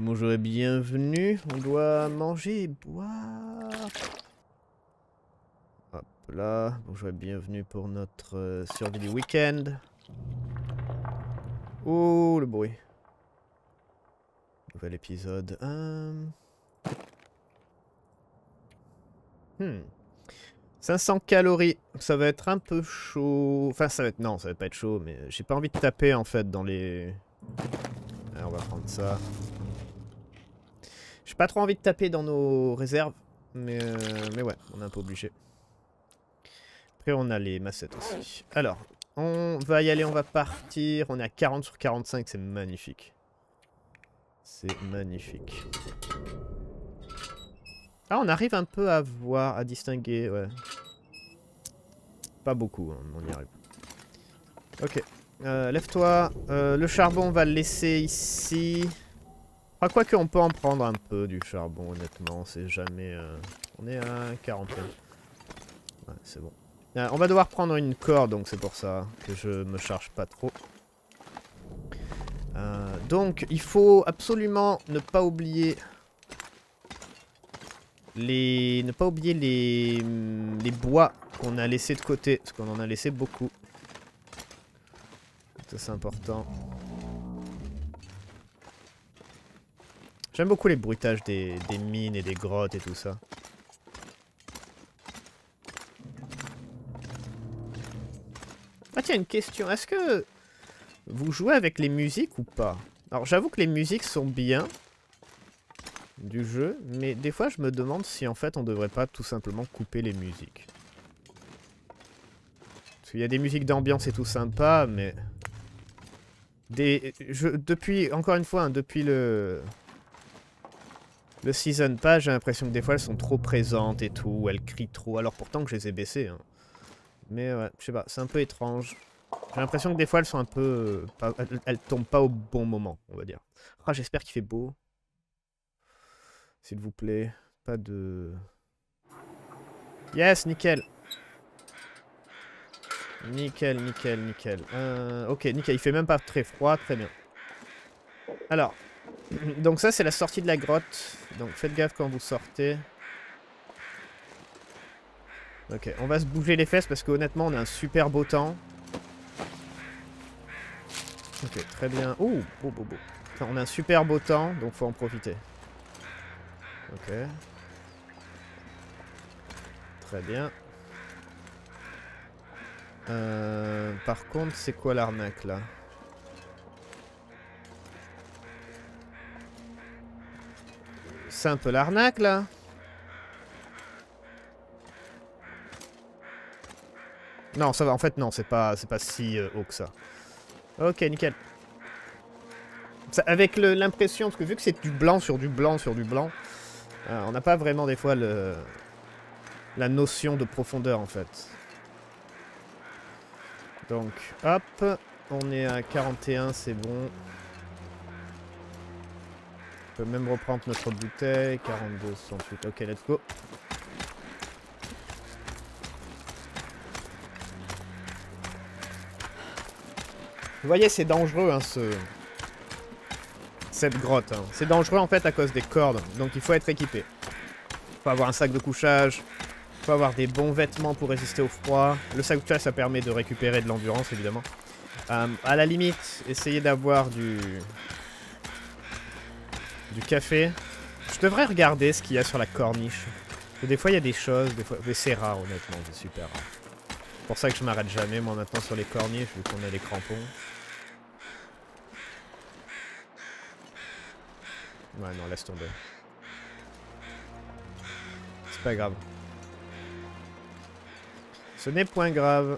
Bonjour et bienvenue. On doit manger et boire. Hop là. Bonjour et bienvenue pour notre survie du week-end. Oh, le bruit. Nouvel épisode. 500 calories. Ça va être un peu chaud. Enfin, ça va être... Non, ça va pas être chaud, mais j'ai pas envie de taper, en fait, dans les... Alors, on va prendre ça. J'ai pas trop envie de taper dans nos réserves. Mais ouais, on est un peu obligé. Après, on a les massettes aussi. Alors, on va y aller, on va partir. On est à 40 sur 45, c'est magnifique. C'est magnifique. Ah, on arrive un peu à voir, à distinguer, ouais. Pas beaucoup, hein, on y arrive. Ok. Lève-toi. Le charbon, on va le laisser ici. Ah, quoique, on peut en prendre un peu du charbon, honnêtement. C'est jamais... On est à 41. Ouais, c'est bon. On va devoir prendre une corde, donc c'est pour ça que je me charge pas trop. Donc, il faut absolument ne pas oublier... Ne pas oublier les bois qu'on a laissés de côté, parce qu'on en a laissé beaucoup. Ça, c'est important. J'aime beaucoup les bruitages des mines et des grottes et tout ça. Ah tiens, une question. Est-ce que vous jouez avec les musiques ou pas? Alors, j'avoue que les musiques sont bien du jeu, mais des fois, je me demande si en fait, on devrait pas tout simplement couper les musiques. Parce qu'il y a des musiques d'ambiance et tout sympa, mais... Depuis, encore une fois, hein, depuis le Season Pass, j'ai l'impression que des fois, elles sont trop présentes et tout, elles crient trop, alors pourtant que je les ai baissées. Hein. Mais ouais, je sais pas, c'est un peu étrange. J'ai l'impression que des fois, elles sont un peu... elles tombent pas au bon moment, on va dire. Ah, j'espère qu'il fait beau. S'il vous plaît, pas de... Yes, nickel. Nickel, nickel, nickel. Ok, nickel, il fait même pas très froid, très bien. Alors, donc ça c'est la sortie de la grotte. Donc faites gaffe quand vous sortez. Ok, on va se bouger les fesses parce qu'honnêtement on a un super beau temps. Ok, très bien. Ouh, beau, beau, beau. Enfin, on a un super beau temps, donc faut en profiter. Ok. Très bien. Par contre, c'est quoi l'arnaque là? C'est un peu l'arnaque là. Non, ça va. En fait, non, c'est pas si haut que ça. Ok, nickel. Ça, avec l'impression, parce que vu que c'est du blanc sur du blanc sur du blanc, on n'a pas vraiment des fois la notion de profondeur en fait. Donc, hop, on est à 41, c'est bon. On peut même reprendre notre bouteille. 42, 68, ok, let's go. Vous voyez, c'est dangereux, hein, cette grotte. Hein. C'est dangereux, en fait, à cause des cordes. Donc, il faut être équipé. Il faut avoir un sac de couchage. Il faut avoir des bons vêtements pour résister au froid. Le sac de couchage, ça permet de récupérer de l'endurance, évidemment. À la limite, essayez d'avoir du café. Je devrais regarder ce qu'il y a sur la corniche. Parce que des fois, il y a des choses. Des fois... Mais c'est rare, honnêtement. C'est super rare. C'est pour ça que je m'arrête jamais, moi, maintenant, sur les corniches, vu qu'on a les crampons. Ouais, non, laisse tomber. C'est pas grave. Ce n'est point grave.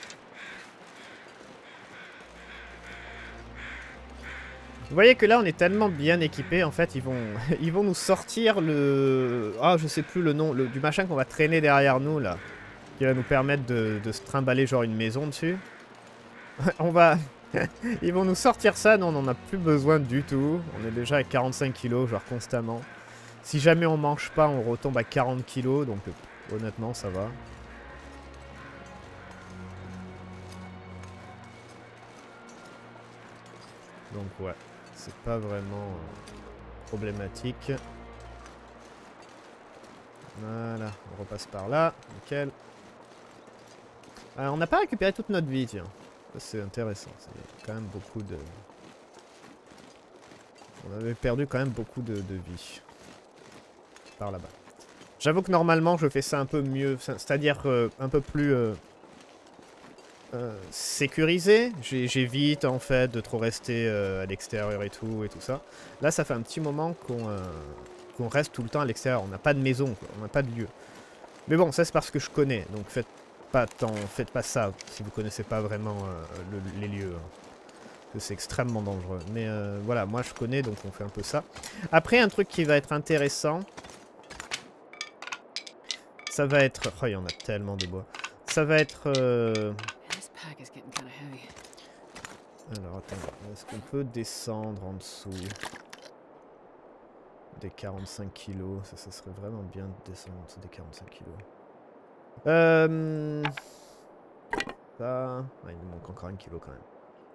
Vous voyez que là, on est tellement bien équipés, en fait, ils vont nous sortir le... Ah, je sais plus le nom, du machin qu'on va traîner derrière nous, là. Qui va nous permettre de se trimballer, genre, une maison dessus. On va... Ils vont nous sortir ça, non, on n'en a plus besoin du tout. On est déjà à 45 kilos, genre, constamment. Si jamais on mange pas, on retombe à 40 kilos, donc honnêtement, ça va. Donc, ouais. C'est pas vraiment... problématique. Voilà, on repasse par là, nickel. On n'a pas récupéré toute notre vie, tiens. C'est intéressant, c'est quand même beaucoup de... On avait perdu quand même beaucoup de vie. Par là-bas. J'avoue que normalement je fais ça un peu mieux, c'est-à-dire un peu plus sécurisé. J'évite en fait de trop rester à l'extérieur et tout ça. Là ça fait un petit moment qu'on reste tout le temps à l'extérieur. On n'a pas de maison, quoi. On n'a pas de lieu. Mais bon, ça c'est parce que je connais, donc faites pas ça si vous connaissez pas vraiment les lieux. Hein. C'est extrêmement dangereux. Mais voilà, moi je connais, donc on fait un peu ça. Après, un truc qui va être intéressant, ça va être... Oh, il y en a tellement de bois. Ça va être... Alors, attends, est-ce qu'on peut descendre en dessous des 45 kilos? Ça serait vraiment bien de descendre en dessous des 45 kilos. Ça... Ah, il nous manque encore 1 kilo quand même.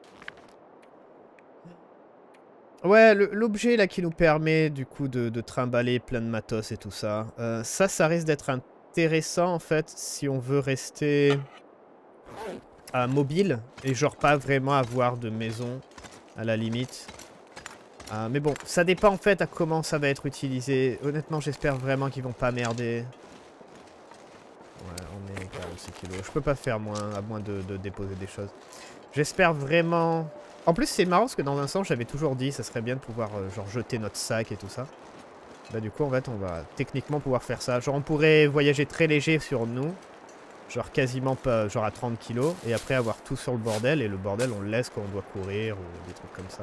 Ouais, l'objet là qui nous permet du coup de trimballer plein de matos et tout ça, ça risque d'être intéressant en fait si on veut rester mobile et genre pas vraiment avoir de maison à la limite. Mais bon, ça dépend en fait à comment ça va être utilisé. Honnêtement, j'espère vraiment qu'ils vont pas merder. Ouais, on est 46 kilos. Je peux pas faire moins, à moins de déposer des choses. J'espère vraiment... En plus, c'est marrant parce que dans un sens, j'avais toujours dit ça serait bien de pouvoir genre jeter notre sac et tout ça. Bah du coup, en fait, on va techniquement pouvoir faire ça. Genre, on pourrait voyager très léger sur nous. Genre quasiment pas, genre à 30 kilos. Et après avoir tout sur le bordel. Et le bordel, on le laisse quand on doit courir ou des trucs comme ça.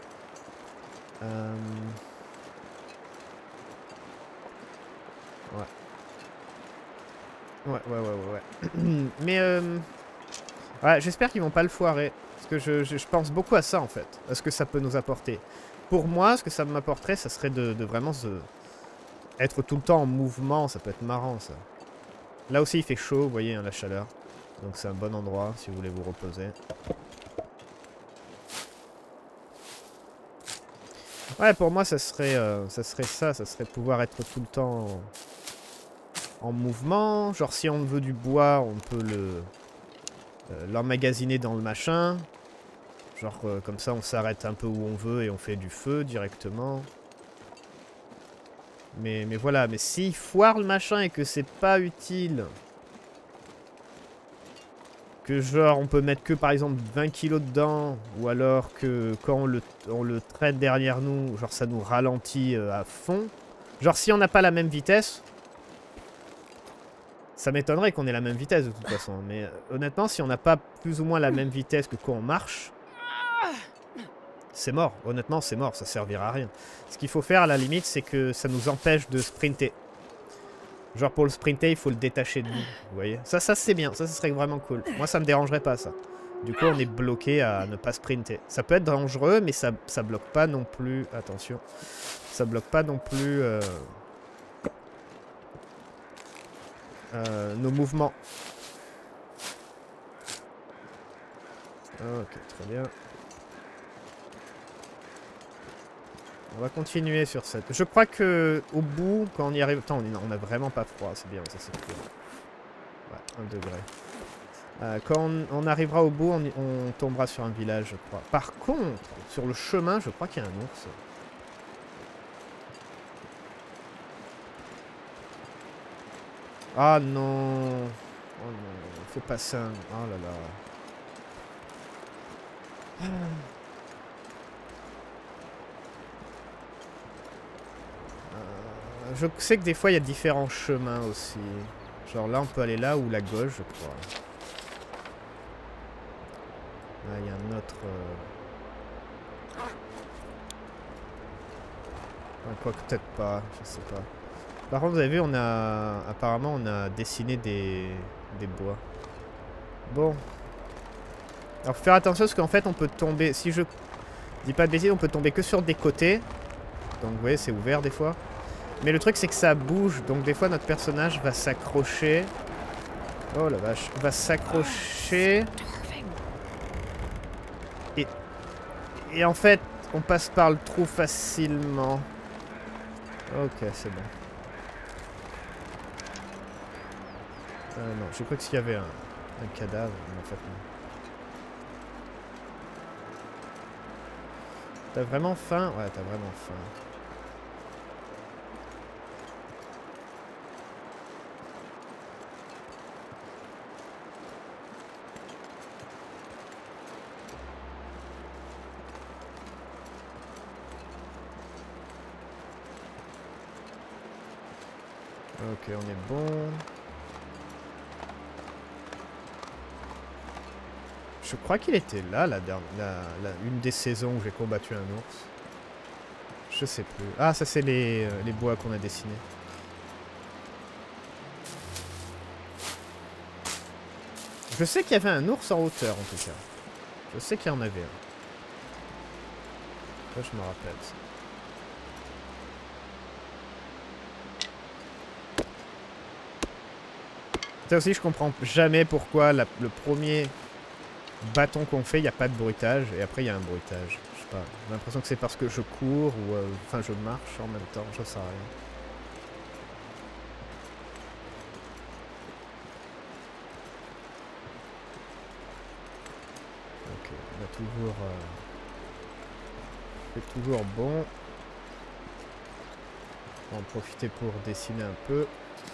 Ouais. Mais ouais, j'espère qu'ils vont pas le foirer. Parce que je pense beaucoup à ça en fait. À ce que ça peut nous apporter. Pour moi, ce que ça m'apporterait, ça serait de vraiment être tout le temps en mouvement. Ça peut être marrant ça. Là aussi il fait chaud, vous voyez, hein, la chaleur. Donc c'est un bon endroit si vous voulez vous reposer. Ouais, pour moi ça serait ça. Ça serait pouvoir être tout le temps en mouvement. Genre si on veut du bois, on peut l'emmagasiner dans le machin. Genre comme ça on s'arrête un peu où on veut et on fait du feu directement. Mais voilà, mais s'il foire le machin et que c'est pas utile, que genre on peut mettre que par exemple 20 kilos dedans, ou alors que quand on le traite derrière nous, genre ça nous ralentit à fond. Genre si on n'a pas la même vitesse, ça m'étonnerait qu'on ait la même vitesse de toute façon. Mais honnêtement, si on n'a pas plus ou moins la même vitesse que quand on marche, c'est mort. Honnêtement, c'est mort. Ça servira à rien. Ce qu'il faut faire à la limite, c'est que ça nous empêche de sprinter. Genre pour le sprinter, il faut le détacher de nous. Vous voyez? Ça c'est bien. Ça serait vraiment cool. Moi, ça me dérangerait pas ça. Du coup, on est bloqué à ne pas sprinter. Ça peut être dangereux, mais ça bloque pas non plus... Attention. Ça bloque pas non plus... nos mouvements. Ok, très bien. On va continuer sur cette... Je crois que au bout, quand on y arrive... Attends, on a vraiment pas froid, c'est bien, ça c'est cool. Ouais, 1 degré. Quand on arrivera au bout, on tombera sur un village, je crois. Par contre, sur le chemin, je crois qu'il y a un ours. Ah non. Oh non, faut pas ça. Oh là là. Je sais que des fois il y a différents chemins aussi. Genre là on peut aller là ou la gauche je crois. Là il y a un autre... quoi que peut-être pas, je sais pas. Par contre vous avez vu on a... Apparemment on a dessiné des bois. Bon. Alors faut faire attention parce qu'en fait on peut tomber... Si je dis pas de bêtises on peut tomber que sur des côtés. Donc vous voyez c'est ouvert des fois. Mais le truc c'est que ça bouge, donc des fois notre personnage va s'accrocher. Oh la vache, va s'accrocher. Et en fait, on passe par le trou facilement. Ok, c'est bon. Non, j'ai cru qu'il y avait un cadavre, mais en fait non. T'as vraiment faim? Ouais, t'as vraiment faim. Ok, on est bon. Je crois qu'il était là, une des saisons où j'ai combattu un ours. Je sais plus. Ah, ça c'est les bois qu'on a dessinés. Je sais qu'il y avait un ours en hauteur, en tout cas. Je sais qu'il y en avait un. Ça, je me rappelle. Ça. Ça aussi, je comprends jamais pourquoi le premier bâton qu'on fait, il n'y a pas de bruitage, et après il y a un bruitage. Je sais pas, j'ai l'impression que c'est parce que je cours, ou enfin je marche en même temps, je sais rien. Ok, on a toujours... c'est toujours bon. On va en profiter pour dessiner un peu.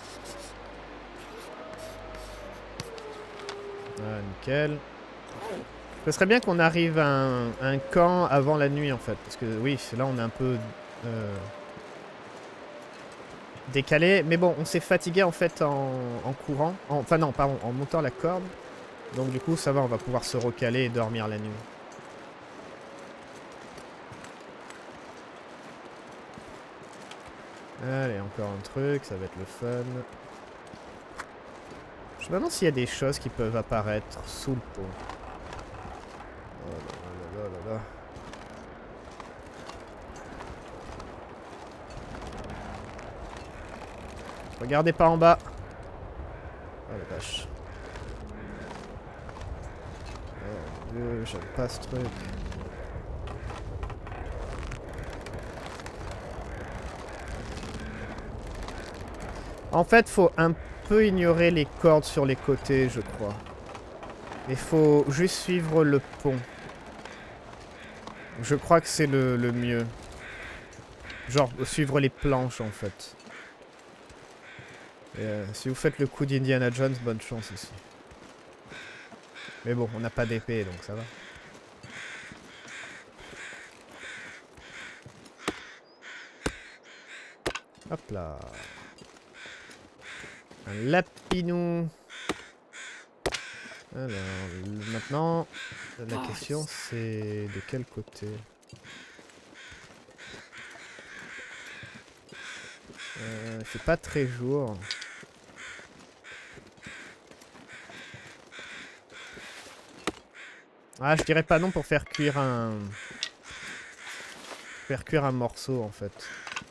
Ah, nickel. Ce serait bien qu'on arrive à un camp avant la nuit en fait. Parce que oui, là on est un peu décalé. Mais bon, on s'est fatigué en fait en courant. Enfin non, pardon, en montant la corde. Donc du coup ça va, on va pouvoir se recaler et dormir la nuit. Allez, encore un truc, ça va être le fun. Je me demande s'il y a des choses qui peuvent apparaître sous le pont. Oh là là là là là. Regardez pas en bas. Oh la vache. Oh mon dieu, j'aime pas ce truc. En fait, faut un peu ignorer les cordes sur les côtés, je crois. Il faut juste suivre le pont. Je crois que c'est le mieux. Genre, suivre les planches, en fait. Et, si vous faites le coup d'Indiana Jones, bonne chance aussi. Mais bon, on n'a pas d'épée, donc ça va. Hop là. Un lapinou. Alors, maintenant, la question c'est de quel côté? Il fait pas très jour. Ah, je dirais pas non pour faire cuire un... Faire cuire un morceau, en fait.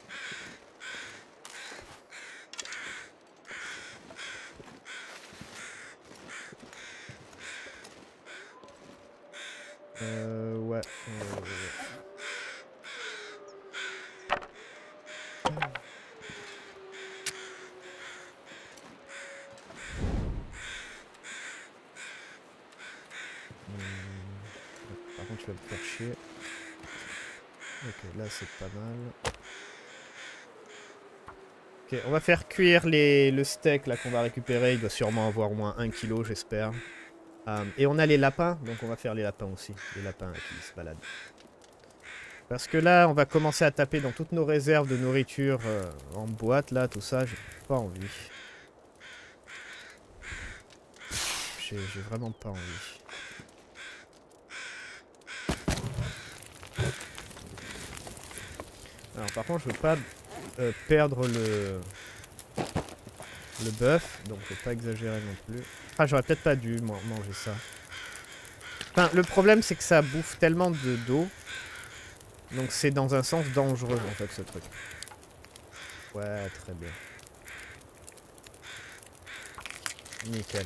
Ouais. Par contre, tu vas me faire chier. Ok, là, c'est pas mal. Ok, on va faire cuire le steak là qu'on va récupérer. Il doit sûrement avoir au moins 1 kg, j'espère. Et on a les lapins, donc on va faire les lapins aussi. Les lapins qui se baladent. Parce que là, on va commencer à taper dans toutes nos réserves de nourriture en boîte, là, tout ça. J'ai pas envie. J'ai vraiment pas envie. Alors par contre, je veux pas perdre le bœuf, donc faut pas exagérer non plus. Ah, j'aurais peut-être pas dû manger ça. Enfin, le problème, c'est que ça bouffe tellement d'eau. Donc c'est dans un sens dangereux, en fait, ce truc. Ouais, très bien. Nickel.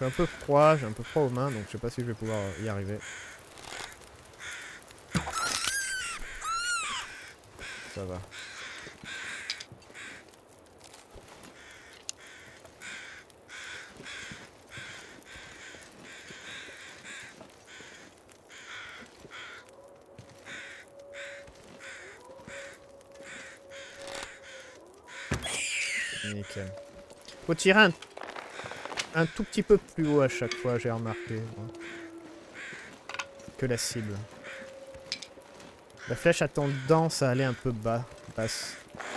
suis un peu froid, j'ai un peu froid aux mains, donc je sais pas si je vais pouvoir y arriver. Ça va. Nickel. Faut tirer un tout petit peu plus haut à chaque fois, j'ai remarqué. Que la cible. La flèche a tendance à aller un peu bas, basse.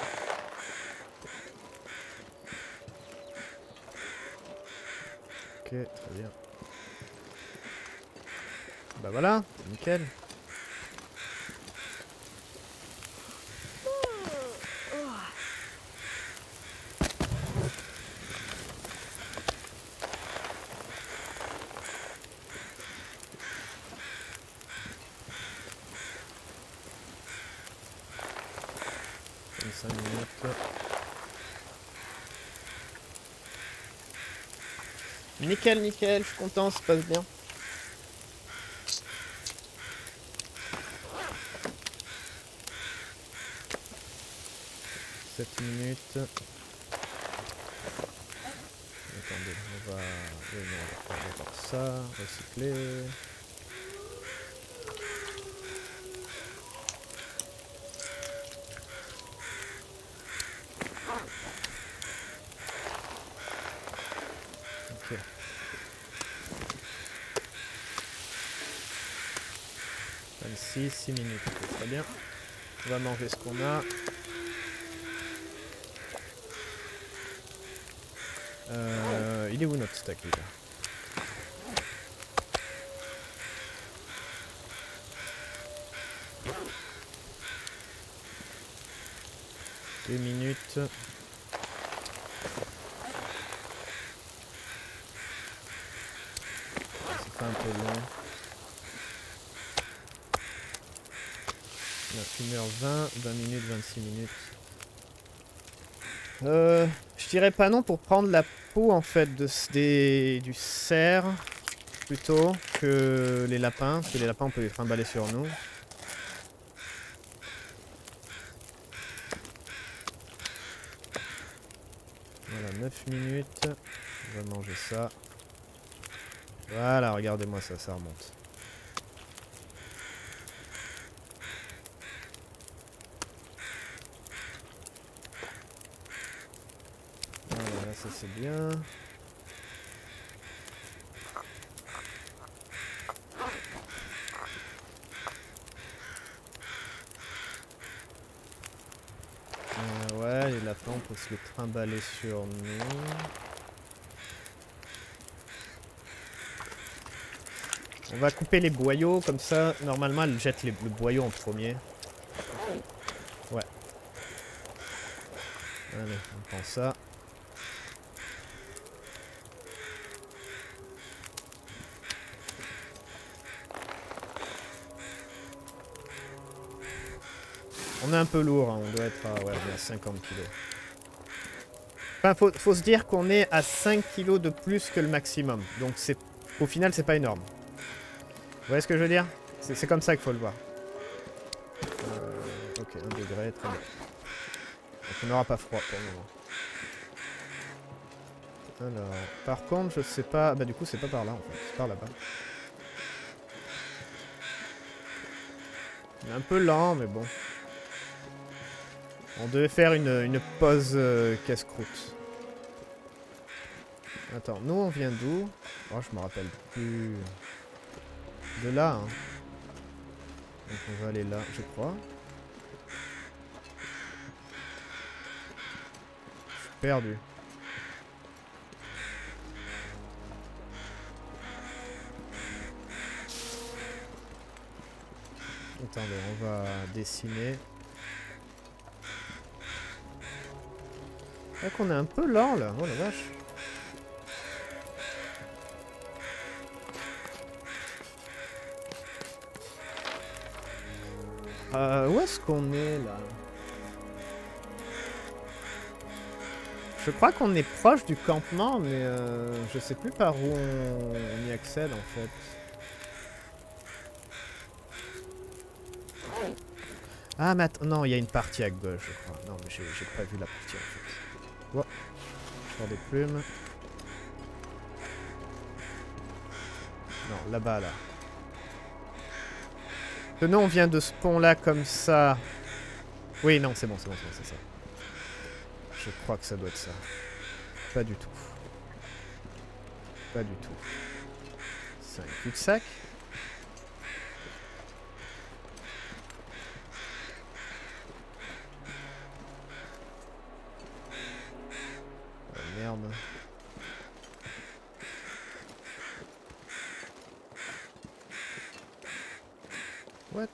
Ok, très bien. Bah voilà, nickel. Nickel, nickel, je suis content, ça se passe bien. Sept minutes. Attendez, on va... Oui, non, on va voir ça, recycler. Ok. 6 minutes, okay, très bien. On va manger ce qu'on a. Il est où notre stack, les gars? Deux minutes. C'est pas un peu long. 1h20, 20 minutes, 26 minutes. Je dirais pas non pour prendre la peau en fait du cerf plutôt que les lapins, parce que les lapins on peut les trimballer sur nous. Voilà, 9 minutes. On va manger ça. Voilà, regardez-moi ça, ça remonte. Voilà, ça c'est bien. Ouais, les lapins, on peut se les trimballer sur nous. On va couper les boyaux, comme ça, normalement, elle jette le boyau en premier. Ouais. Allez, on prend ça. On est un peu lourd, hein. On doit être à, ouais, on est à 50 kg. Enfin, faut se dire qu'on est à 5 kg de plus que le maximum. Donc au final, c'est pas énorme. Vous voyez ce que je veux dire? C'est comme ça qu'il faut le voir. Ok, 1 degré, très bien. Donc on n'aura pas froid pour le moment. Alors, par contre, je sais pas... Bah du coup, c'est pas par là, en fait. C'est par là-bas. Il est un peu lent, mais bon. On devait faire une pause casse-croûte. Attends, nous on vient d'où? Oh, je me rappelle plus. De là, hein. Donc on va aller là, je crois. Je suis perdu. Attendez, on va dessiner. C'est vrai qu'on est un peu lent là, oh la vache. Où est-ce qu'on est là? Je crois qu'on est proche du campement, mais je sais plus par où on y accède en fait. Ah, mais non, il y a une partie à gauche, je crois. Non, mais j'ai pas vu la partie en fait. Ouais, je sors des plumes. Non, là-bas, là. Nous, on vient de ce pont-là comme ça. Oui, non, c'est bon, c'est ça. Je crois que ça doit être ça. Pas du tout. Pas du tout. C'est un cul-de-sac. Oh, merde. What?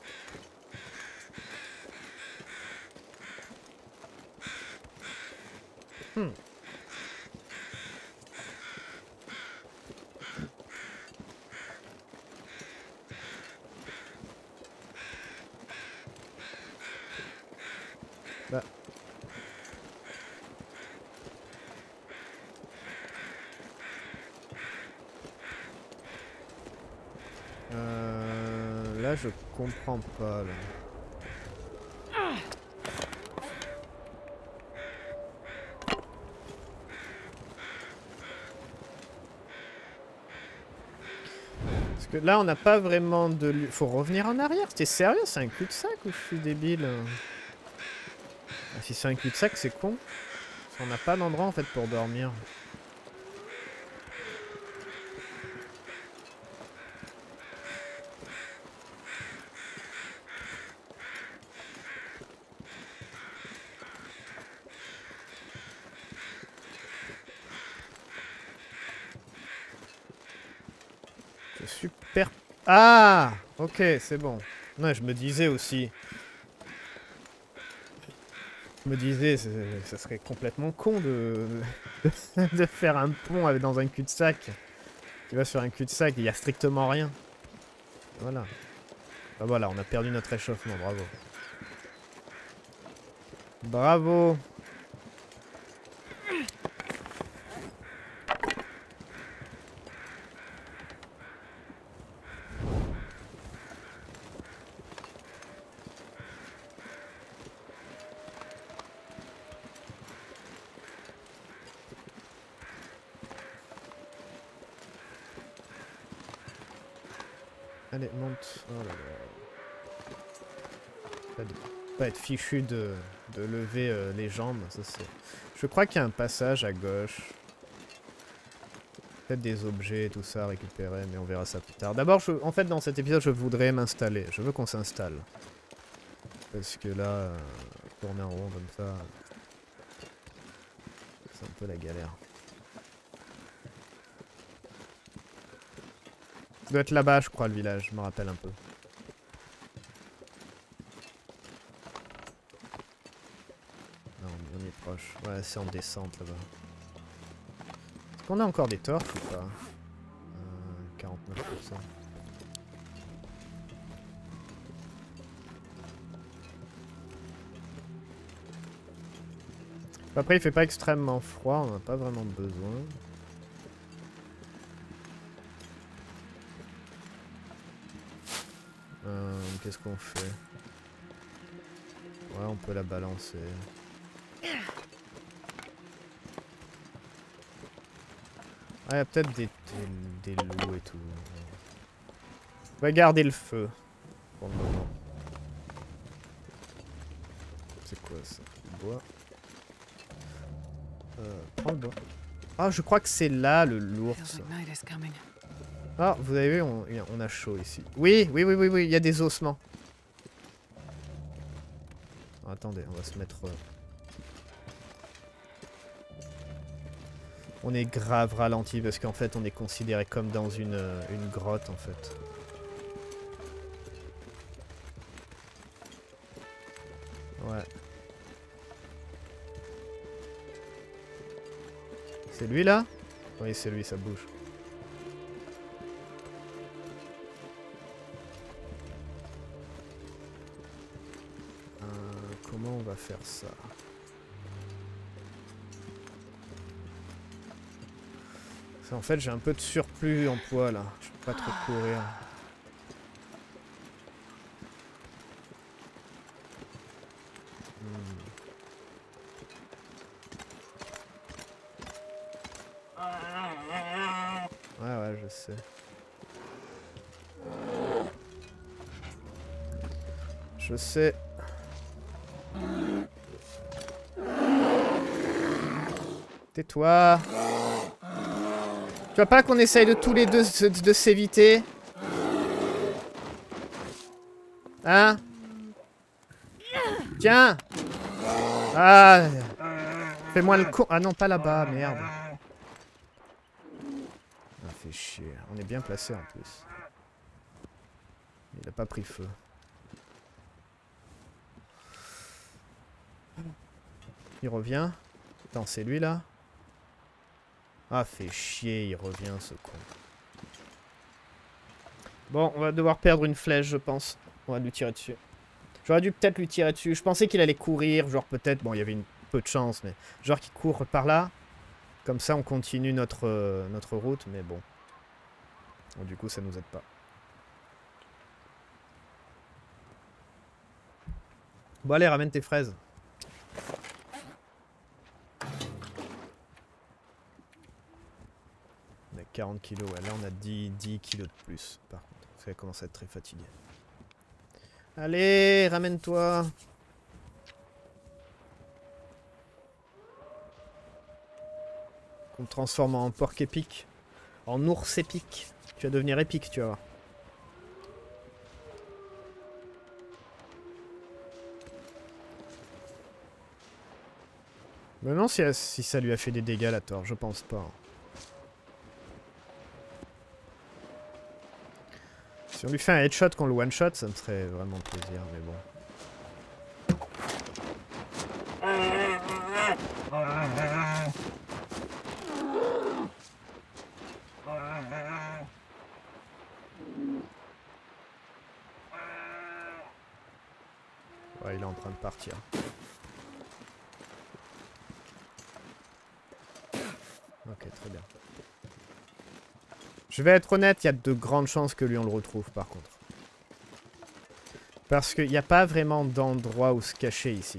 Bah. Là, je comprends pas, là. Parce que là, on n'a pas vraiment de... Faut revenir en arrière. T'es sérieux? C'est un cul-de-sac ou je suis débile? Ah, si c'est un cul-de-sac, c'est con. On n'a pas d'endroit, en fait, pour dormir. Je suis Ah! Ok, c'est bon. Non, je me disais aussi... Je me disais, ça serait complètement con de faire un pont dans un cul-de-sac. Tu vas sur un cul-de-sac, il n'y a strictement rien. Voilà. Bah voilà, on a perdu notre réchauffement, bravo. Bravo! Allez, monte. Oh là là. Pas être fichu de lever les jambes. Ça, je crois qu'il y a un passage à gauche. Peut-être des objets et tout ça à récupérer, mais on verra ça plus tard. D'abord, en fait, dans cet épisode, je voudrais m'installer. Je veux qu'on s'installe. Parce que là, tourner en rond comme ça, c'est un peu la galère. Ça doit être là-bas, je crois, le village. Je me rappelle un peu. Non, on est proche. Ouais, c'est en descente là-bas. Est-ce qu'on a encore des torches ou pas 49%. Après, il fait pas extrêmement froid, on n'a pas vraiment besoin. Qu'est-ce qu'on fait? Ouais, on peut la balancer. Ah, il y a peut-être des loups et tout. On va garder le feu pour le moment. C'est quoi ça? Le bois. Prends le bois. Ah, je crois que c'est là le l'ours. Ah, vous avez vu, on a chaud ici. Oui, il y a des ossements. Oh, attendez, on va se mettre... On est grave ralenti parce qu'en fait on est considéré comme dans une grotte en fait. Ouais. C'est lui là? Oui, c'est lui, ça bouge. Comment on va faire ça? En fait, j'ai un peu de surplus en poids là. Je peux pas trop courir. Ouais, je sais. Je sais. Tais-toi. Tu vois pas qu'on essaye de tous les deux de s'éviter? Hein? Tiens! Ah! Fais-moi le con. Ah non, pas là-bas, merde. Ah, fait chier. On est bien placé en plus. Il a pas pris feu. Il revient. Attends, c'est lui là? Ah, fait chier, il revient ce con. Bon, on va devoir perdre une flèche, je pense. On va lui tirer dessus. J'aurais dû peut-être lui tirer dessus. Je pensais qu'il allait courir, genre peut-être... Bon, il y avait une peu de chance, mais... Genre qu'il court par là. Comme ça, on continue notre route, mais bon. Bon, du coup, ça nous aide pas. Bon, allez, ramène tes fraises. On a 40 kilos, ouais. Là, on a 10 kilos de plus, par contre. Ça commence à être très fatigué. Allez, ramène-toi. On te transforme en porc épique. En ours épique. Tu vas devenir épique, tu vas voir. Mais non, si ça lui a fait des dégâts, la torche, je pense pas. Si on lui fait un headshot qu'on le one-shot, ça me ferait vraiment plaisir, mais bon. Ouais, il est en train de partir. Ok, très bien. Je vais être honnête, il y a de grandes chances que lui on le retrouve par contre. Parce qu'il n'y a pas vraiment d'endroit où se cacher ici.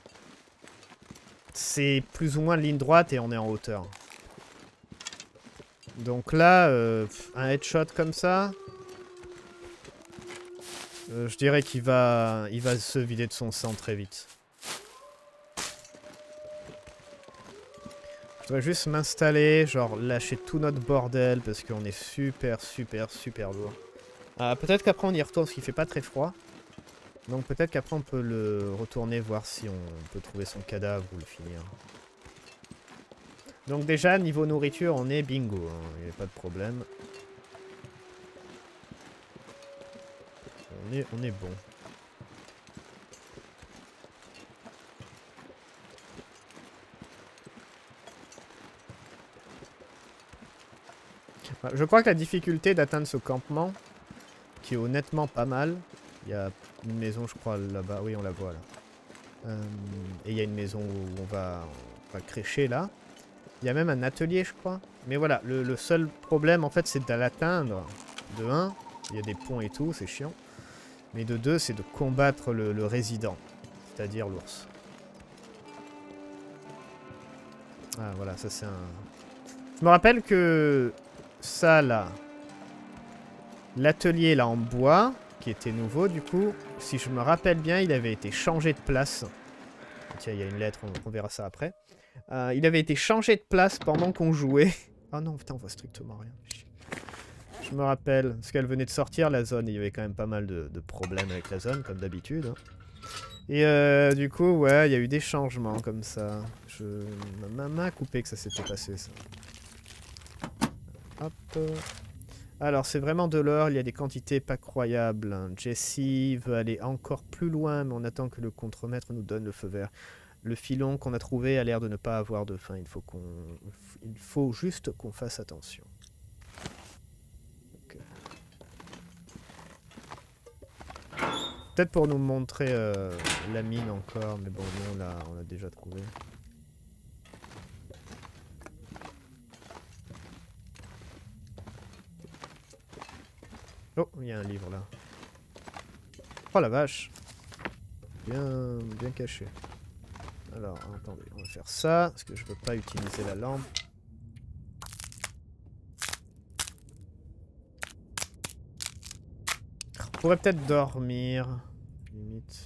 C'est plus ou moins ligne droite et on est en hauteur. Donc là, un headshot comme ça, je dirais qu'il va se vider de son sang très vite. Je voudrais juste m'installer, genre lâcher tout notre bordel parce qu'on est super lourd. Peut-être qu'après on y retourne parce qu'il fait pas très froid. Donc peut-être qu'après on peut le retourner voir si on peut trouver son cadavre ou le finir. Donc déjà niveau nourriture on est bingo, hein, il n'y a pas de problème. On est bon. Je crois que la difficulté d'atteindre ce campement, qui est honnêtement pas mal, il y a une maison je crois là-bas, oui on la voit là. Et il y a une maison où on va crécher là. Il y a même un atelier je crois. Mais voilà, le seul problème en fait c'est de l'atteindre. De 1, il y a des ponts et tout, c'est chiant. Mais de 2, c'est de combattre le résident, c'est-à-dire l'ours. Ah voilà, ça c'est un... Je me rappelle que ça là, l'atelier là en bois, qui était nouveau du coup, si je me rappelle bien, il avait été changé de place. Tiens, il y a une lettre, on verra ça après. Il avait été changé de place pendant qu'on jouait. Oh non, putain, on voit strictement rien. Je me rappelle, parce qu'elle venait de sortir la zone, il y avait quand même pas mal de problèmes avec la zone, comme d'habitude. Hein. Et du coup, ouais, il y a eu des changements comme ça. Ma main a coupé que ça s'était passé, ça. Hop. Alors, c'est vraiment de l'or, il y a des quantités pas croyables. Hein. Jessie veut aller encore plus loin, mais on attend que le contremaître nous donne le feu vert. Le filon qu'on a trouvé a l'air de ne pas avoir de fin. Il faut juste qu'on fasse attention. Okay. Peut-être pour nous montrer la mine encore, mais bon, nous on l'a déjà trouvé. Oh, il y a un livre là. Oh la vache. Bien caché. Alors, attendez, on va faire ça, parce que je veux pas utiliser la lampe. On pourrait peut-être dormir. Limite.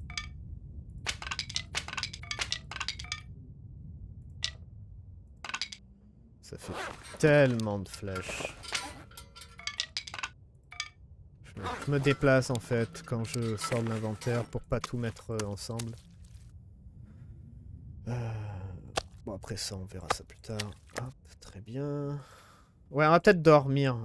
Ça fait tellement de flèches. Je me déplace en fait quand je sors de l'inventaire pour pas tout mettre ensemble. Bon après ça on verra ça plus tard. Hop, très bien. Ouais on va peut-être dormir.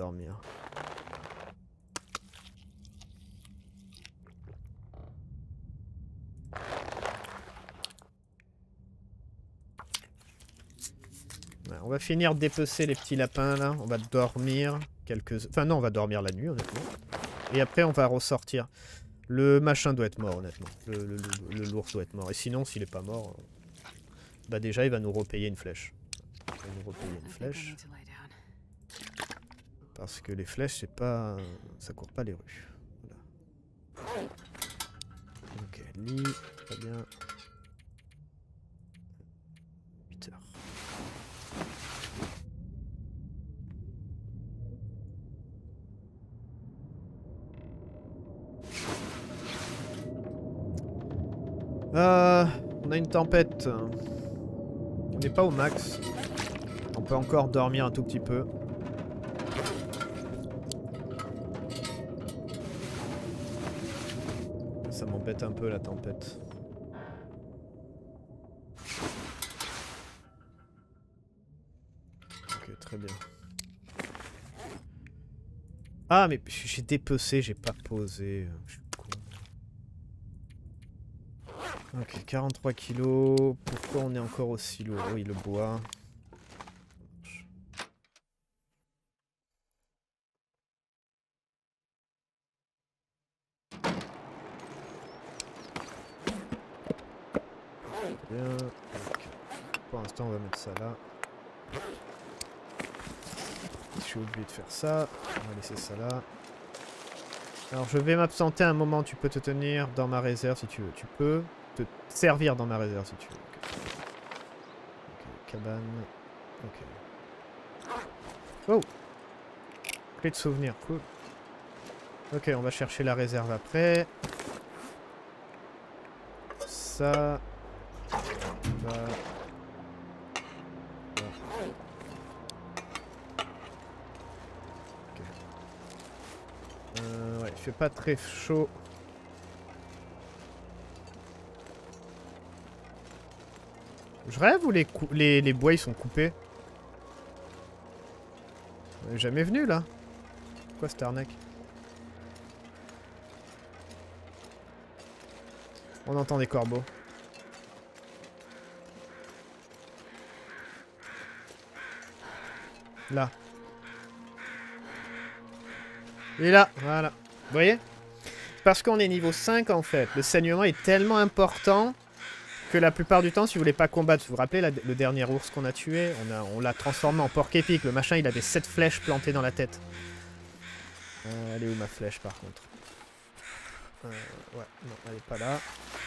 Ouais, on va finir de dépecer les petits lapins là. On va dormir quelques... Enfin non on va dormir la nuit honnêtement. Et après on va ressortir. Le machin doit être mort honnêtement. Le l'ours doit être mort. Et sinon s'il est pas mort... Bah déjà il va nous repayer une flèche. Parce que les flèches c'est pas... Ça court pas les rues. Voilà. Ok, lit, très bien. 8 heures. On a une tempête. On n'est pas au max. On peut encore dormir un tout petit peu. Ça m'embête un peu la tempête. Ok, très bien. Ah, mais j'ai dépecé, j'ai pas posé. Je suis con. Ok, 43 kilos. Pourquoi on est encore aussi lourd? Oui, le bois. Bien. Okay. Pour l'instant, on va mettre ça là. J'ai oublié de faire ça. On va laisser ça là. Alors, je vais m'absenter un moment. Tu peux te tenir dans ma réserve si tu veux. Tu peux te servir dans ma réserve si tu veux. Ok, cabane. Ok. Oh! Clé de souvenir, cool. Ok, on va chercher la réserve après. Ça... Là. Okay. Ouais, il fait pas très chaud. Je rêve ou les bois ils sont coupés? On est jamais venu là. Quoi cette arnaque? On entend des corbeaux. Là. Il est là, voilà. Vous voyez? Parce qu'on est niveau 5 en fait. Le saignement est tellement important que la plupart du temps, si vous voulez pas combattre, vous vous rappelez le dernier ours qu'on a tué, on l'a transformé en porc épique. Le machin, il avait 7 flèches plantées dans la tête. Elle est où ma flèche par contre? Ouais, non, elle est pas là.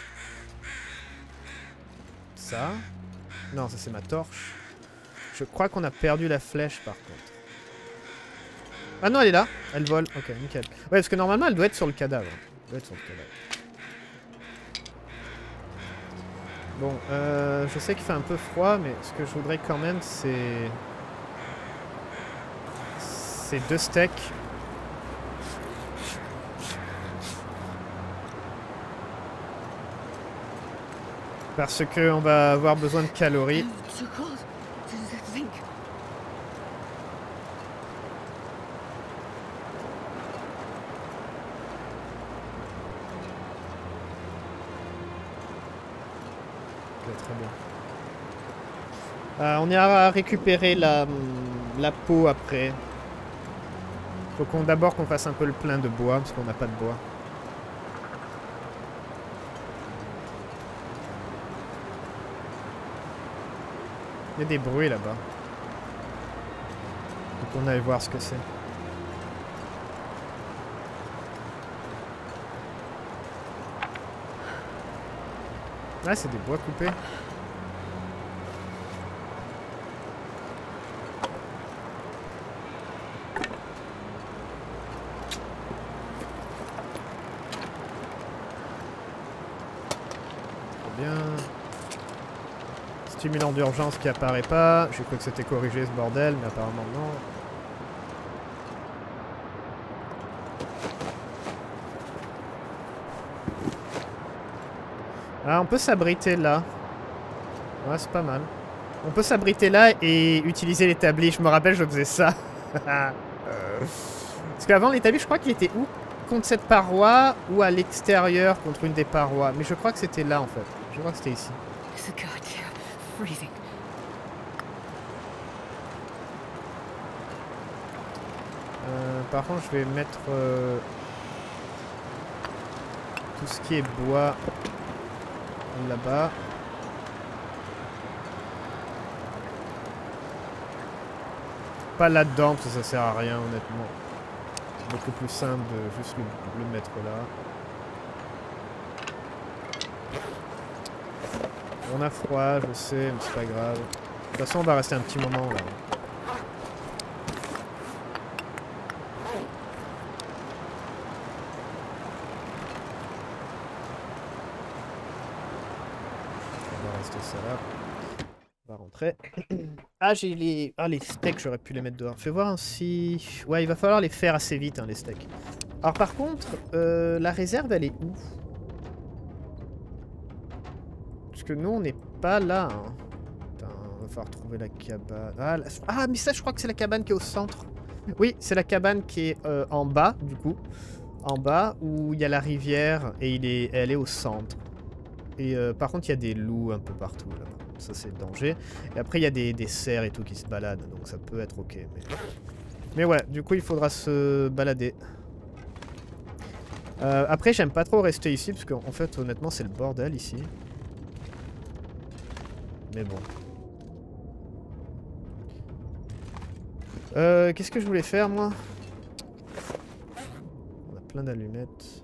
Ça. Non, ça c'est ma torche. Je crois qu'on a perdu la flèche par contre. Ah non, elle est là. Elle vole. Ok, nickel. Ouais, parce que normalement, elle doit être sur le cadavre. Elle doit être sur le cadavre. Bon, je sais qu'il fait un peu froid, mais ce que je voudrais quand même, c'est... C'est 2 steaks. Parce qu'on va avoir besoin de calories. Très bien. On ira récupérer la peau après. Faut d'abord qu'on fasse un peu le plein de bois, parce qu'on n'a pas de bois. Il y a des bruits là-bas. Faut qu'on aille voir ce que c'est. Là, c'est des bois coupés. Bien. Stimulant d'urgence qui apparaît pas. J'ai cru que c'était corrigé ce bordel, mais apparemment non. Ah, on peut s'abriter là. Ouais, c'est pas mal. On peut s'abriter là et utiliser l'établi. Je me rappelle, je faisais ça. Parce qu'avant, l'établi, je crois qu'il était où? Contre cette paroi ou à l'extérieur contre une des parois. Mais je crois que c'était là en fait. Je crois que c'était ici. Par contre, je vais mettre tout ce qui est bois là-bas. Pas là-dedans parce que ça sert à rien honnêtement. C'est beaucoup plus simple de juste le mettre là. On a froid, je sais, mais c'est pas grave. De toute façon, on va rester un petit moment là. On va rester ça là. On va rentrer. Ah, j'ai les... Ah, les steaks, j'aurais pu les mettre dehors. Fais voir si... Ouais, il va falloir les faire assez vite, hein, les steaks. Alors par contre, la réserve, elle est où? Parce que nous, on n'est pas là. Hein. Putain, on va falloir trouver la cabane. Ah, ah, mais ça, je crois que c'est la cabane qui est au centre. Oui, c'est la cabane qui est en bas, du coup. En bas, où il y a la rivière et elle est au centre. Et par contre, il y a des loups un peu partout, là. Ça, c'est le danger. Et après, il y a des cerfs et tout qui se baladent. Donc ça peut être ok. Mais ouais, du coup, il faudra se balader. Après, j'aime pas trop rester ici. Parce qu'en fait, honnêtement, c'est le bordel ici. Mais bon. Qu'est-ce que je voulais faire, moi? On a plein d'allumettes.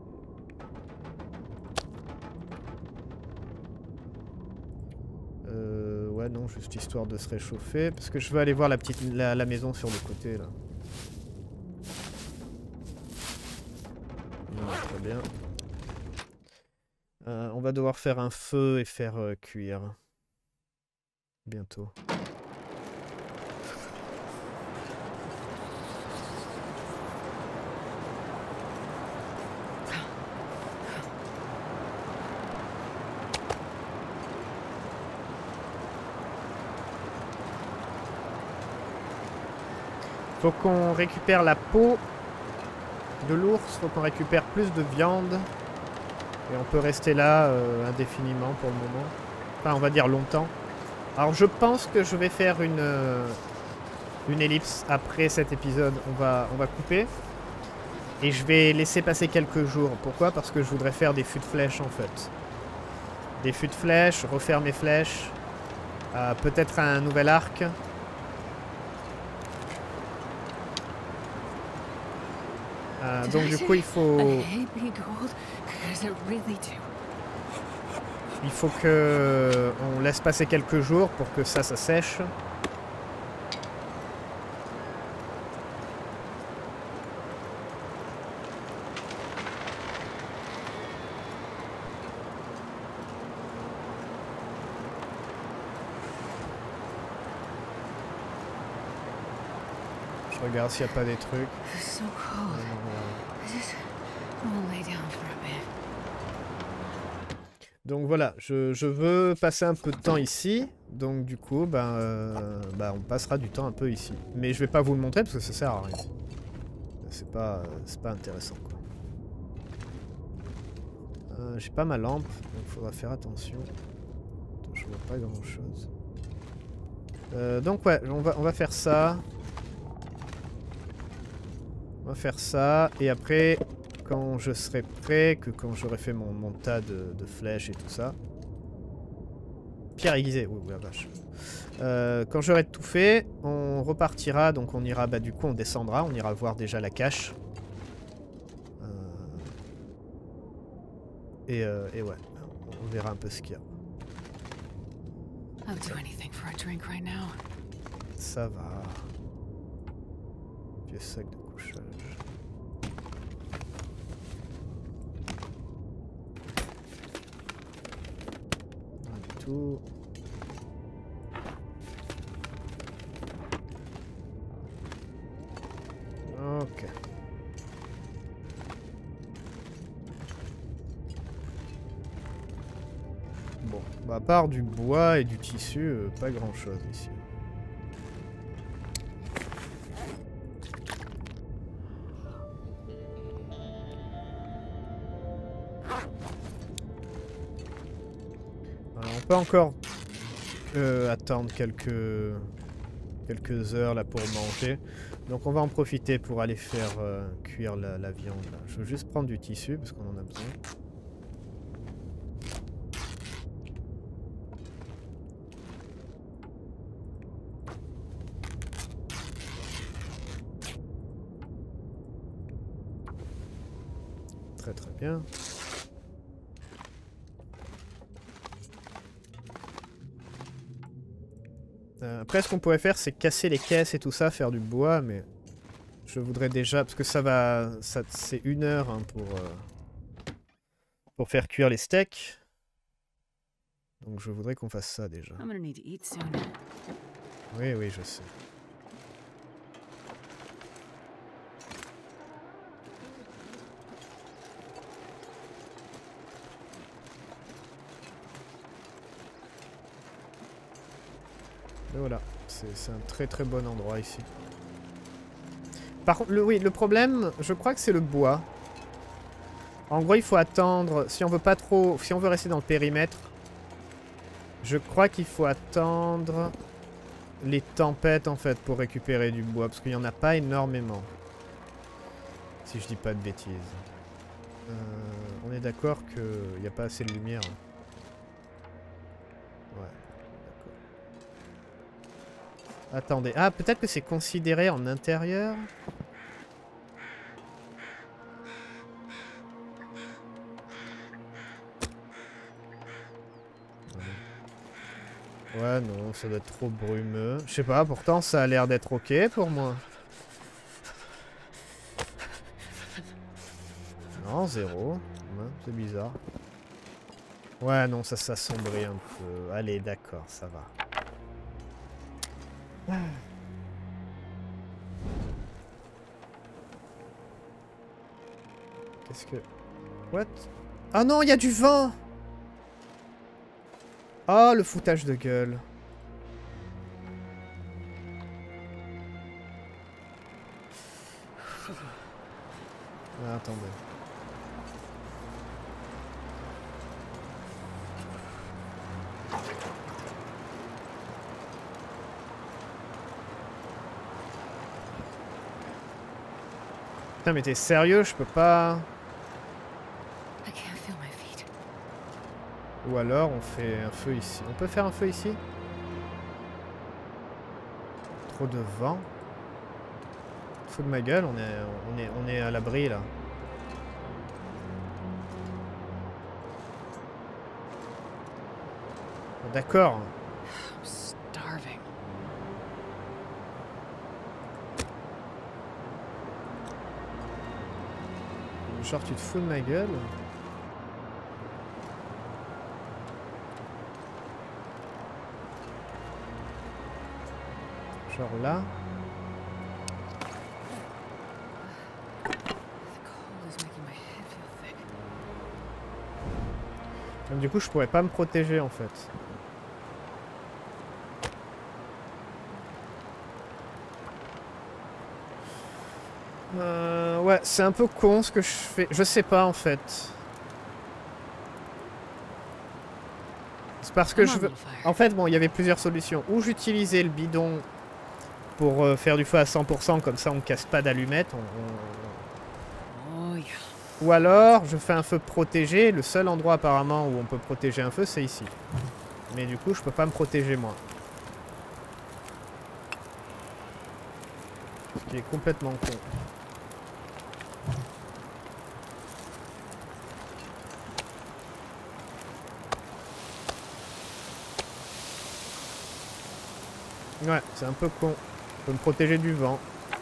Ouais, non, juste histoire de se réchauffer. Parce que je veux aller voir la maison sur le côté, là. Non, très bien. On va devoir faire un feu et faire cuire. Bientôt. Faut qu'on récupère la peau de l'ours, faut qu'on récupère plus de viande. Et on peut rester là indéfiniment pour le moment. Enfin, on va dire longtemps. Alors je pense que je vais faire une ellipse après cet épisode. On va couper. Et je vais laisser passer quelques jours. Pourquoi? Parce que je voudrais faire des fûts de flèches en fait. Des fûts de flèches, refaire mes flèches. Peut-être un nouvel arc. Donc du coup il faut que on laisse passer quelques jours pour que ça sèche. Je regarde s'il n'y a pas des trucs. Donc voilà, je veux passer un peu de temps ici. Donc du coup, on passera du temps un peu ici. Mais je vais pas vous le montrer parce que ça sert à rien. C'est pas intéressant quoi. J'ai pas ma lampe, donc faudra faire attention. Attends, je vois pas grand chose. Donc ouais, on va faire ça. On va faire ça. Et après, quand je serai prêt, quand j'aurai fait mon tas de flèches et tout ça. Pierre aiguisée, oui, la vache. Quand j'aurai tout fait, on repartira. Donc on ira, du coup on descendra. On ira voir déjà la cache. Et ouais, On verra un peu ce qu'il y a. I would do anything for a drink right now. Ça va. Vieux sac de couchage. Rien du tout. Ok. Bon, bah à part du bois et du tissu, pas grand chose ici. Alors, on peut encore attendre quelques heures là pour manger. Donc on va en profiter pour aller faire cuire la viande. Là. Je veux juste prendre du tissu parce qu'on en a besoin. Très très bien. Après ce qu'on pourrait faire c'est casser les caisses et tout ça, faire du bois, mais je voudrais déjà, parce que ça va, c'est 1 heure hein, pour faire cuire les steaks. Donc je voudrais qu'on fasse ça déjà. Oui, oui, je sais. Et voilà, c'est un très très bon endroit ici. Par contre, oui, le problème, je crois que c'est le bois. En gros, il faut attendre, si on veut pas trop, si on veut rester dans le périmètre, je crois qu'il faut attendre les tempêtes en fait pour récupérer du bois, parce qu'il n'y en a pas énormément. Si je dis pas de bêtises. On est d'accord qu'il n'y a pas assez de lumière. Ouais. Attendez. Ah, peut-être que c'est considéré en intérieur. Ouais, non, ça doit être trop brumeux. Je sais pas, pourtant ça a l'air d'être ok pour moi. Non, 0. Ouais, c'est bizarre. Ouais, non, ça s'assombrit un peu. Allez, d'accord, ça va. Qu'est-ce que... What? Ah non, il y a du vent! Oh, le foutage de gueule. Ah, attendez. Putain, mais t'es sérieux? Je peux pas... Ou alors on fait un feu ici. On peut faire un feu ici? Trop de vent. Fou de ma gueule, on est à l'abri là. D'accord. Genre tu te fous de ma gueule? Genre là. Donc, du coup, je pourrais pas me protéger en fait. Ouais, c'est un peu con ce que je fais. Je sais pas en fait. C'est parce que je veux... En fait, bon, il y avait plusieurs solutions. Ou j'utilisais le bidon pour faire du feu à 100%, comme ça on casse pas d'allumettes. Ou alors, je fais un feu protégé. Le seul endroit apparemment où on peut protéger un feu, c'est ici. Mais du coup, je peux pas me protéger moi. Ce qui est complètement con. Ouais, c'est un peu con. Je peux me protéger du vent.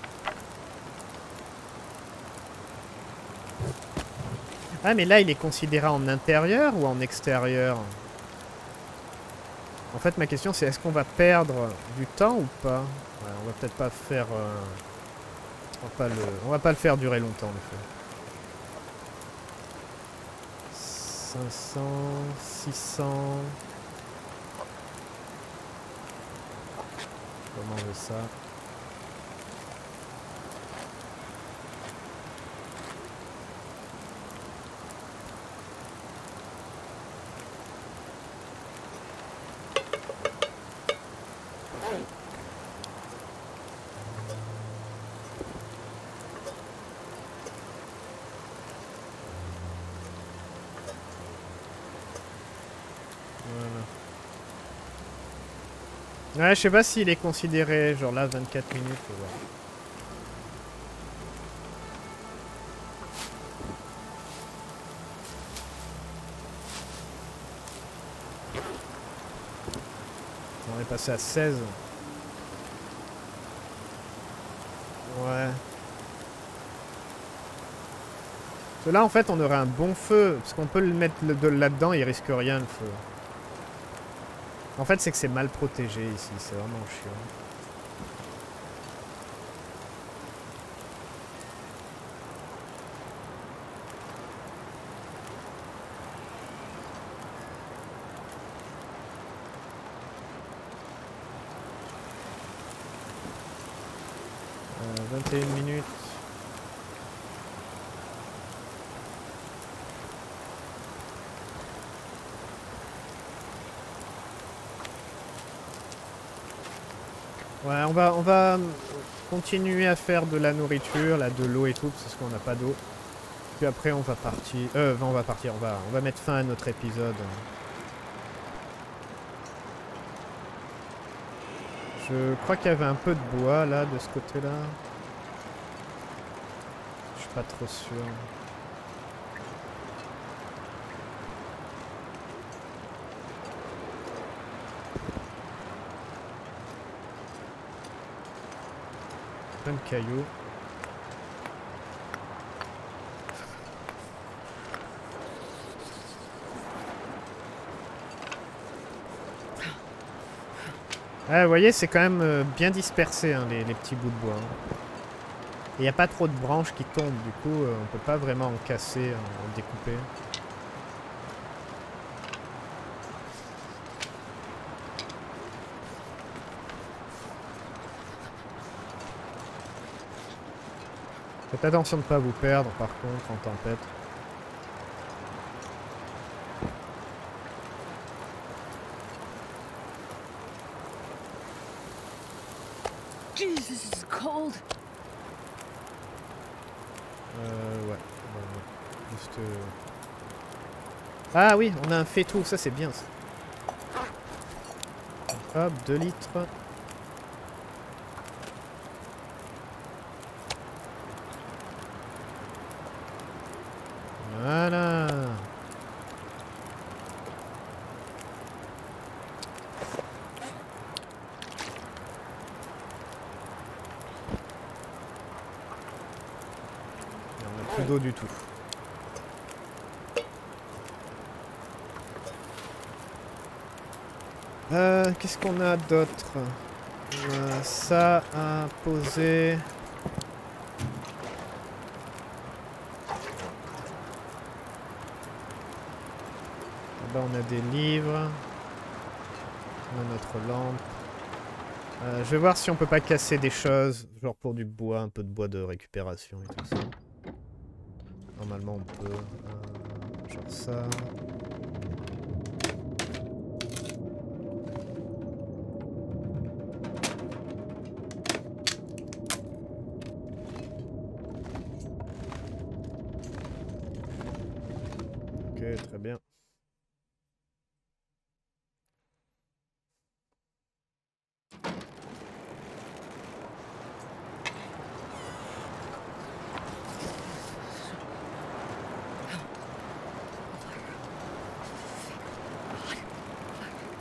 Ah, mais là, il est considéré en intérieur ou en extérieur? En fait, ma question, c'est est-ce qu'on va perdre du temps ou pas? Ouais, on va peut-être pas faire... on va pas le faire durer longtemps, en effet. 500... 600... Comment on veut ça? Ouais, je sais pas s'il est considéré, genre là, 24 minutes, faut voir. On est passé à 16. Ouais. Parce que là, en fait, on aurait un bon feu, parce qu'on peut le mettre là-dedans, il risque rien, le feu. En fait, c'est que c'est mal protégé ici, c'est vraiment chiant. Euh, 21 minutes. Ouais, on va continuer à faire de la nourriture, là, de l'eau et tout, parce qu'on n'a pas d'eau. Puis après, on va partir. On va mettre fin à notre épisode. Je crois qu'il y avait un peu de bois, là, de ce côté-là. Je suis pas trop sûr. Plein de cailloux. Ah, vous voyez, c'est quand même bien dispersé, hein, les petits bouts de bois. Hein. Et il n'y a pas trop de branches qui tombent, du coup, on peut pas vraiment en casser, en découper. Faites attention de ne pas vous perdre, par contre, en tempête. Jesus, it's cold. Ouais. Juste... Ah oui, on a un faitout, ça c'est bien ça. Hop, 2 litres. Voilà. On n'a plus d'eau du tout. Qu'est-ce qu'on a d'autre? Ça à poser. Là-bas on a des livres. On a notre lampe. Je vais voir si on peut pas casser des choses, genre pour du bois, un peu de bois de récupération et tout ça. Normalement on peut. Genre ça. Ok, très bien.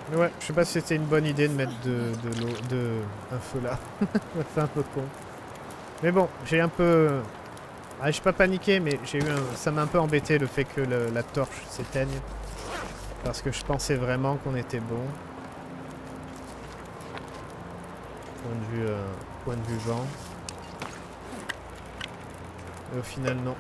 Ouais, je sais pas si c'était une bonne idée de mettre de l'eau, un feu là. Ça fait un peu con. Mais bon, j'ai un peu... Ah, j'ai pas paniqué, mais j'ai eu ça m'a un peu embêté le fait que la torche s'éteigne. Parce que je pensais vraiment qu'on était bon. Point de vue vent. Et au final, non.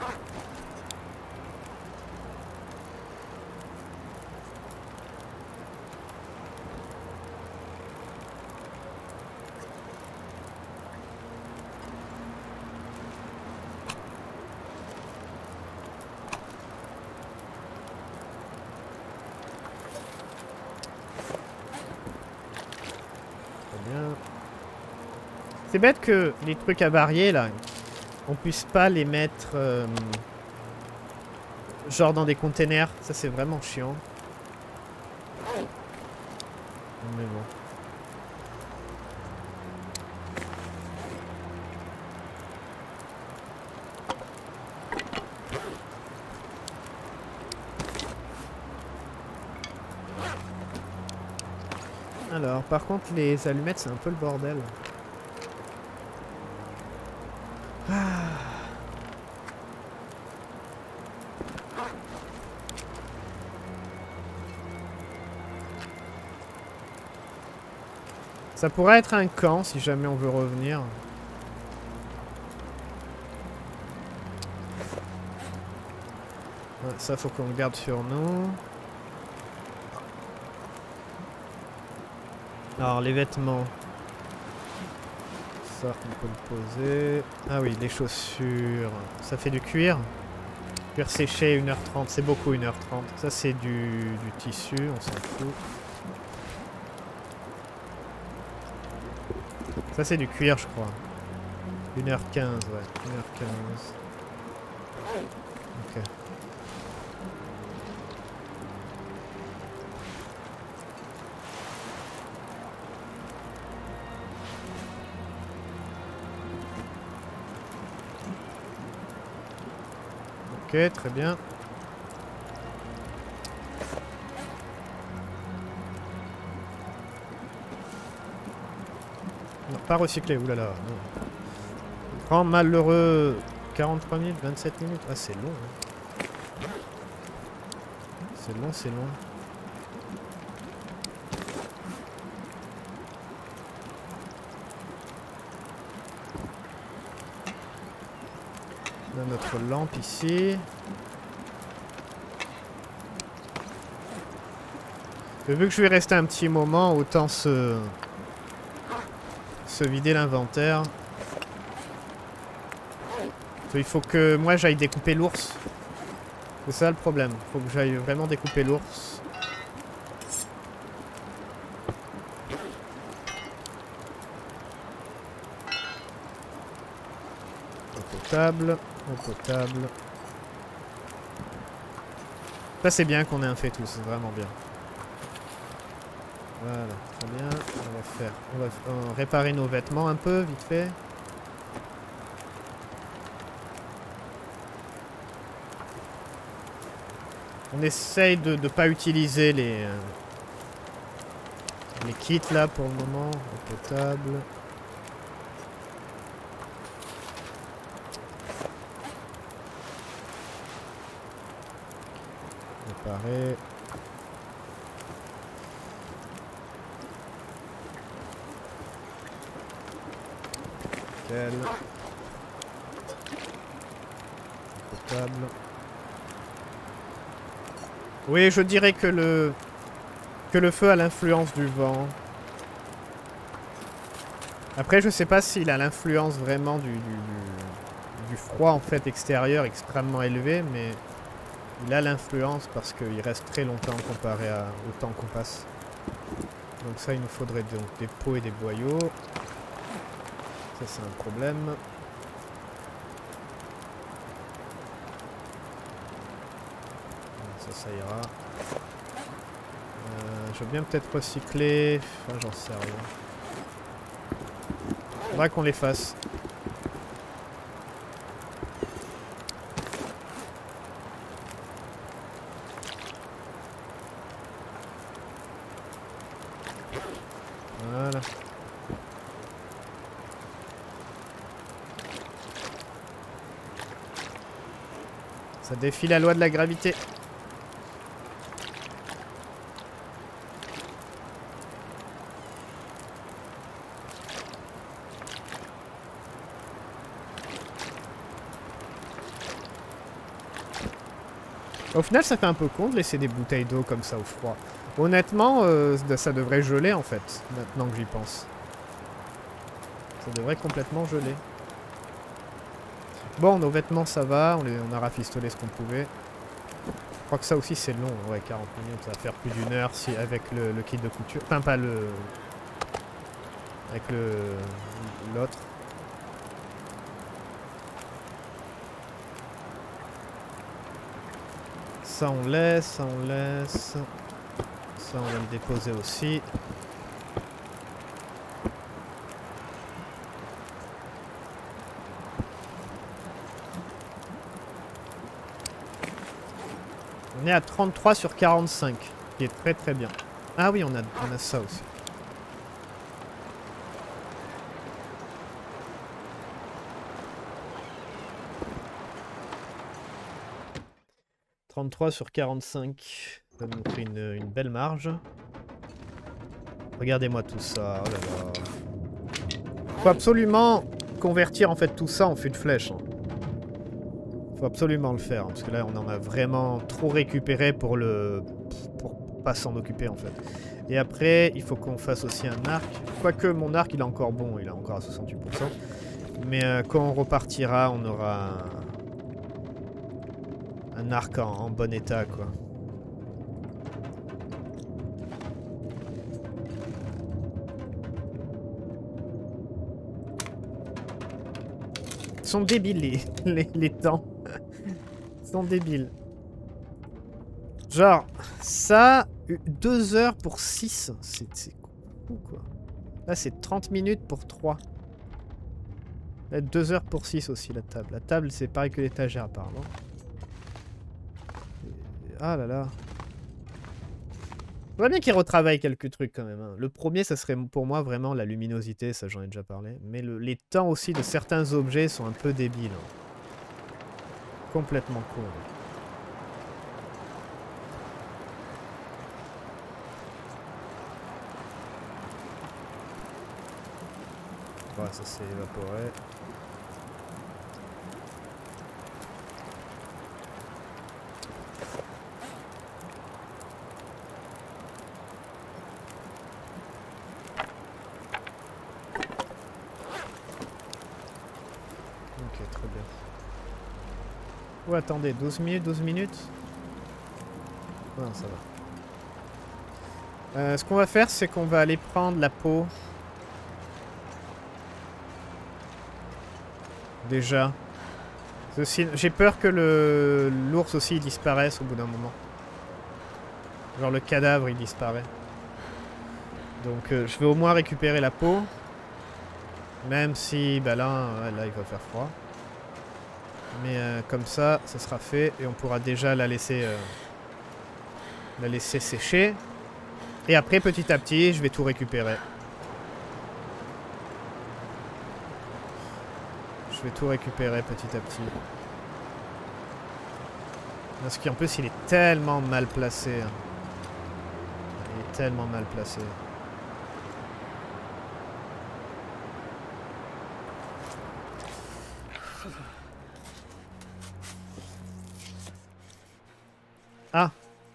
C'est bête que les trucs avariés là, on puisse pas les mettre genre dans des containers. Ça c'est vraiment chiant. Mais bon. Alors par contre les allumettes c'est un peu le bordel. Ça pourrait être un camp si jamais on veut revenir. Ouais, ça faut qu'on le garde sur nous. Alors les vêtements. Ça on peut le poser. Ah oui, les chaussures. Ça fait du cuir. Cuir séché 1h30. C'est beaucoup 1h30. Ça c'est du tissu, on s'en fout. Ça c'est du cuir je crois. 1h15, ouais. 1h15. Ok. Ok, très bien. Non, pas recycler, oulala. Non. Grand malheureux. 43 minutes, 27 minutes. Ah, c'est long. Hein. C'est long, c'est long. On a notre lampe ici. Et vu que je vais rester un petit moment, autant se vider l'inventaire. Il faut que moi j'aille découper l'ours. C'est ça le problème. Il faut que j'aille vraiment découper l'ours. Eau potable. Eau potable. Ça c'est bien qu'on ait un fait tout, c'est vraiment bien. Voilà, très bien. On va réparer nos vêtements un peu, vite fait. On essaye de ne pas utiliser les kits là pour le moment. Eau potable. Réparer. Nickel. Eau potable. Oui, je dirais que le feu a l'influence du vent. Après, je sais pas s'il a l'influence vraiment du froid en fait extérieur extrêmement élevé, mais il a l'influence parce qu'il reste très longtemps comparé au temps qu'on passe. Donc ça, il nous faudrait donc des pots et des boyaux. Ça, c'est un problème. Ça ira. Je veux bien peut-être recycler. Enfin, j'en sais rien. Faudra qu'on les fasse. Voilà. Ça défie la loi de la gravité. Au final, ça fait un peu con de laisser des bouteilles d'eau comme ça au froid. Honnêtement, ça devrait geler en fait, maintenant que j'y pense. Ça devrait complètement geler. Bon, nos vêtements ça va, on a rafistolé ce qu'on pouvait. Je crois que ça aussi c'est long, ouais, 40 minutes, ça va faire plus d'une heure si, avec le kit de couture. Enfin, pas le... Avec l'autre. Ça on laisse, ça on laisse. Ça on va le déposer aussi. On est à 33 sur 45, qui est très très bien. Ah oui, on a ça aussi. « 33 sur 45. » Ça nous fait une belle marge. Regardez-moi tout ça. Oh là là. Faut absolument convertir en fait tout ça en feu de flèche. Hein. Faut absolument le faire. Hein, parce que là, on en a vraiment trop récupéré pour pas s'en occuper en fait. Et après, il faut qu'on fasse aussi un arc. Quoique mon arc, il est encore bon. Il est encore à 68%. Mais quand on repartira, on aura un arc en bon état, quoi. Ils sont débiles, les temps. Ils sont débiles. Genre, ça, 2 heures pour 6. C'est fou, quoi. Là, c'est 30 minutes pour 3. Là, 2 heures pour 6 aussi, la table. La table, c'est pareil que l'étagère, apparemment. Ah là là. Faudrait bien qu'ils retravaillent quelques trucs quand même. Hein. Le premier, ça serait pour moi vraiment la luminosité, ça j'en ai déjà parlé. Mais les temps aussi de certains objets sont un peu débiles. Hein. Complètement con. Ouais, ça s'est évaporé. Oh, attendez, 12 minutes, 12 minutes? Non, ça va. Ce qu'on va faire, c'est qu'on va aller prendre la peau. Déjà. J'ai peur que l'ours aussi il disparaisse au bout d'un moment. Genre le cadavre il disparaît. Donc je vais au moins récupérer la peau. Même si bah là il va faire froid. Mais comme ça sera fait et on pourra déjà la laisser sécher. Et après petit à petit je vais tout récupérer. Je vais tout récupérer petit à petit. Parce qu'en plus il est tellement mal placé. Il est tellement mal placé. Ah.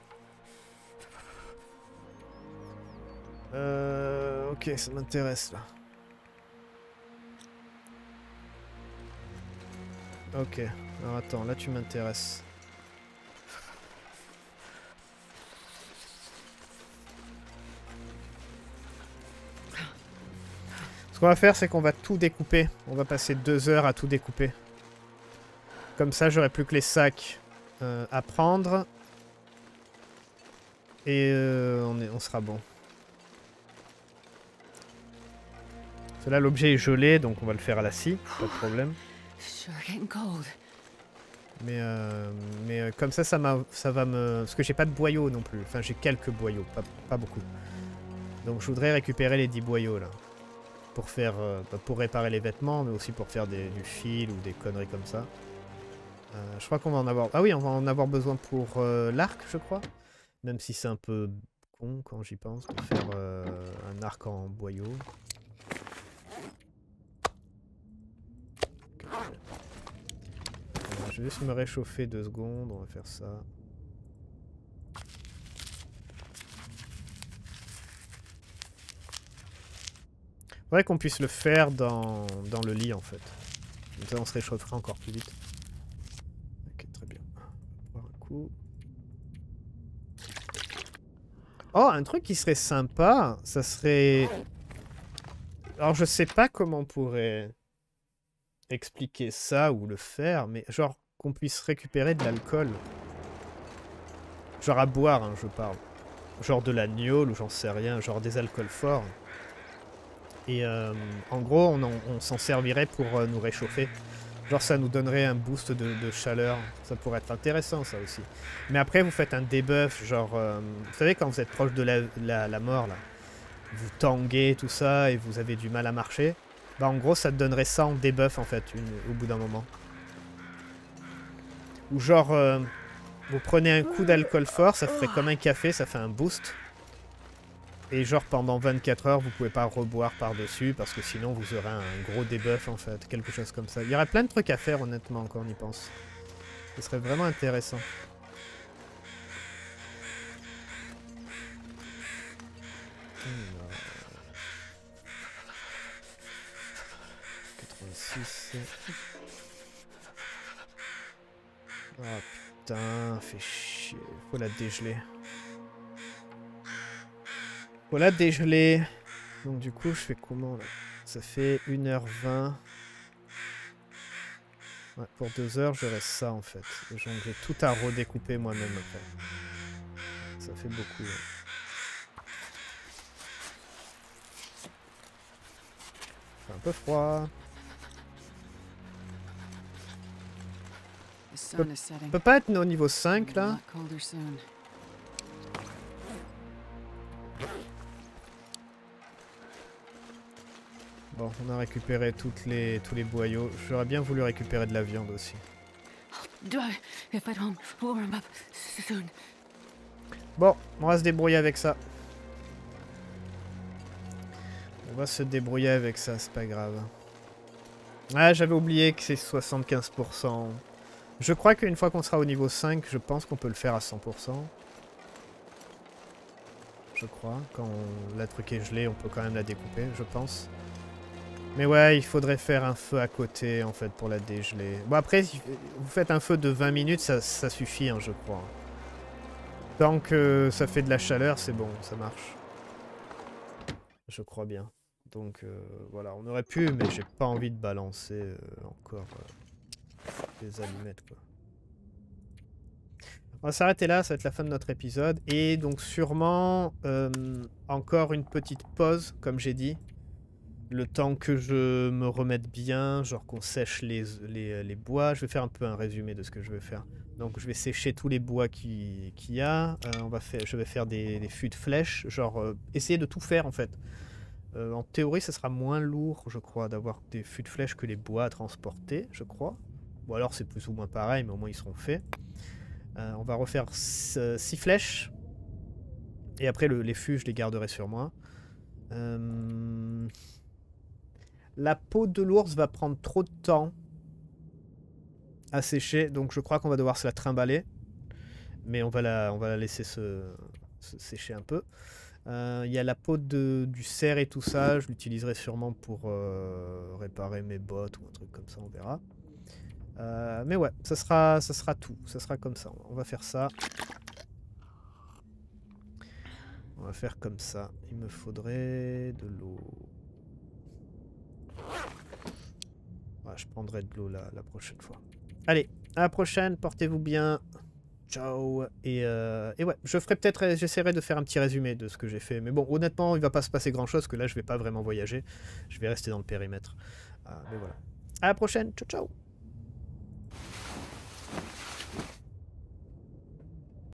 Ok, ça m'intéresse là. Ok, alors attends, là tu m'intéresses. Ce qu'on va faire, c'est qu'on va tout découper. On va passer 2 heures à tout découper. Comme ça, j'aurai plus que les sacs à prendre. Et on sera bon. Parce que là, l'objet est gelé, donc on va le faire à la scie, pas de problème. Mais comme ça va me... Parce que j'ai pas de boyaux non plus. Enfin, j'ai quelques boyaux, pas beaucoup. Donc je voudrais récupérer les 10 boyaux là. Pour faire, pour réparer les vêtements, mais aussi pour faire du fil ou des conneries comme ça. Je crois qu'on va en avoir... Ah oui, on va en avoir besoin pour l'arc, je crois. Même si c'est un peu con quand j'y pense, de faire un arc en boyau. Je vais juste me réchauffer 2 secondes, on va faire ça. Faudrait qu'on puisse le faire dans le lit en fait. Comme ça on se réchauffera encore plus vite. Ok, très bien. On va boire un coup. Oh, un truc qui serait sympa, ça serait... Alors je sais pas comment on pourrait expliquer ça ou le faire, mais genre qu'on puisse récupérer de l'alcool. Genre à boire, hein, je parle. Genre de la gnôle ou j'en sais rien, genre des alcools forts. Et en gros, on s'en servirait pour nous réchauffer. Genre ça nous donnerait un boost de chaleur. Ça pourrait être intéressant ça aussi. Mais après vous faites un debuff, genre... vous savez quand vous êtes proche de la mort là, vous tanguez tout ça et vous avez du mal à marcher. Bah en gros ça te donnerait ça en debuff en fait, au bout d'un moment. Ou genre... vous prenez un coup d'alcool fort, ça ferait comme un café, ça fait un boost. Et genre pendant 24 heures, vous pouvez pas reboire par-dessus parce que sinon vous aurez un gros debuff en fait, quelque chose comme ça. Il y aurait plein de trucs à faire honnêtement quand on y pense. Ce serait vraiment intéressant. Alors... 86. Oh putain, fait chier. Faut la dégeler. Faut la dégeler. Donc du coup, je fais comment là? Ça fait 1h20. Ouais, pour 2 heures, je reste ça en fait. Donc j'ai tout à redécouper moi-même après. Ça fait beaucoup. Ouais. C'est un peu froid. On peut pas être au niveau 5 là? Bon, on a récupéré tous les boyaux. J'aurais bien voulu récupérer de la viande aussi. Bon, on va se débrouiller avec ça. On va se débrouiller avec ça, c'est pas grave. Ah, j'avais oublié que c'est 75%. Je crois qu'une fois qu'on sera au niveau 5, je pense qu'on peut le faire à 100%. Je crois. Quand la truc est gelée, on peut quand même la découper, je pense. Mais ouais, il faudrait faire un feu à côté, en fait, pour la dégeler. Bon, après, si vous faites un feu de 20 minutes, ça suffit, hein, je crois. Tant que ça fait de la chaleur, c'est bon, ça marche. Je crois bien. Donc, voilà, on aurait pu, mais j'ai pas envie de balancer encore des allumettes, quoi. On va s'arrêter là, ça va être la fin de notre épisode. Et donc, sûrement, encore une petite pause, comme j'ai dit. Le temps que je me remette bien, genre qu'on sèche les bois. Je vais faire un peu un résumé de ce que je vais faire. Donc je vais sécher tous les bois qu'il y a. Je vais faire des fûts de flèches. Genre essayer de tout faire en fait. En théorie ça sera moins lourd je crois d'avoir des fûts de flèches que les bois à transporter je crois. Ou alors c'est plus ou moins pareil mais au moins ils seront faits. On va refaire 6 flèches. Et après les fûts je les garderai sur moi. La peau de l'ours va prendre trop de temps à sécher, donc je crois qu'on va devoir se la trimballer. Mais on va la laisser se sécher un peu. Il y a la peau du cerf et tout ça, je l'utiliserai sûrement pour réparer mes bottes ou un truc comme ça, on verra. Mais ouais, ça sera tout, ça sera comme ça. On va faire ça. On va faire comme ça. Il me faudrait de l'eau. Ouais, je prendrai de l'eau la prochaine fois. Allez, à la prochaine, portez-vous bien. Ciao. Et ouais, j'essaierai de faire un petit résumé de ce que j'ai fait. Mais bon, honnêtement, il va pas se passer grand-chose, parce que là, je vais pas vraiment voyager. Je vais rester dans le périmètre. Mais voilà. À la prochaine. Ciao, ciao.